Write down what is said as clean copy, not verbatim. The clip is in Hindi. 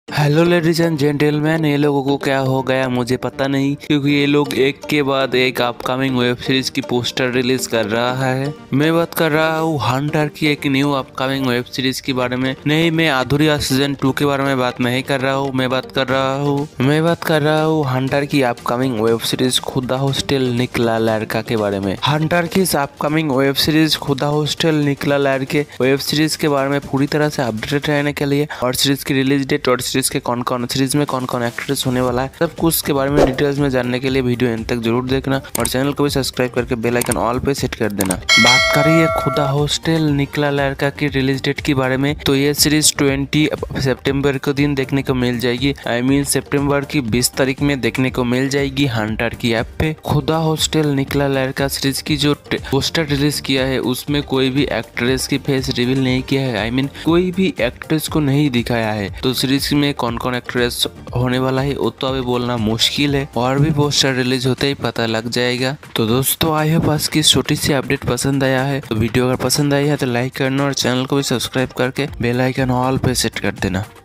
हेलो लेडीज एंड जेंटलमैन, ये लोगों को क्या हो गया मुझे पता नहीं, क्योंकि ये लोग एक के बाद एक अपकमिंग वेब सीरीज की पोस्टर रिलीज कर रहा है। मैं बात कर रहा हूँ हंटर की एक न्यू अपकमिंग वेब सीरीज के बारे में। नहीं, मैं अधूरिया सीजन 2 के बारे में बात नहीं कर रहा हूँ। मैं बात कर रहा हूँ हंटर की अपकमिंग वेब सीरीज खुदा हॉस्टल निकला लड़का के बारे में। हंटर की इस अपकमिंग वेब सीरीज खुदा हॉस्टल निकला लड़के वेब सीरीज के बारे में पूरी तरह से अपडेटेड रहने के लिए और सीरीज की रिलीज डेट और सीरीज में कौन कौन एक्ट्रेस होने वाला है, सब कुछ के बारे में डिटेल्स में जानने के लिए वीडियो एंड तक जरूर देखना और चैनल को भी सब्सक्राइब करके बेल आइकन ऑल पे सेट कर देना। बात करिए खुदा हॉस्टल निकला लड़का की रिलीज डेट के बारे में, तो ये सीरीज 20 सितंबर को दिन देखने को मिल जाएगी। आई मीन सितंबर की 20 तारीख में देखने को मिल जाएगी हंटर की ऐप पे। खुदा हॉस्टल निकला लड़का सीरीज की जो पोस्टर रिलीज किया है उसमें कोई भी एक्ट्रेस की फेस रिवील नहीं किया है। आई मीन कोई भी एक्ट्रेस को नहीं दिखाया है। तो सीरीज में कौन कौन एक्ट्रेस होने वाला है वो तो अभी बोलना मुश्किल है, और भी पोस्टर रिलीज होते ही पता लग जाएगा। तो दोस्तों, आई होप आज की छोटी सी अपडेट पसंद आया है। तो वीडियो अगर पसंद आई है तो लाइक करना और चैनल को भी सब्सक्राइब करके बेल आइकन ऑल पे सेट कर देना।